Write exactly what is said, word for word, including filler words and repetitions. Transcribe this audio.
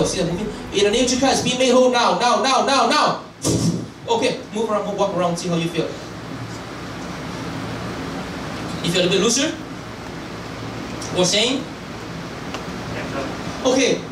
See that moving? In the name of Jesus Christ, be made whole now, now, now, now, now. Okay, move around, walk around, see how you feel. You feel a bit looser? We're saying? Okay,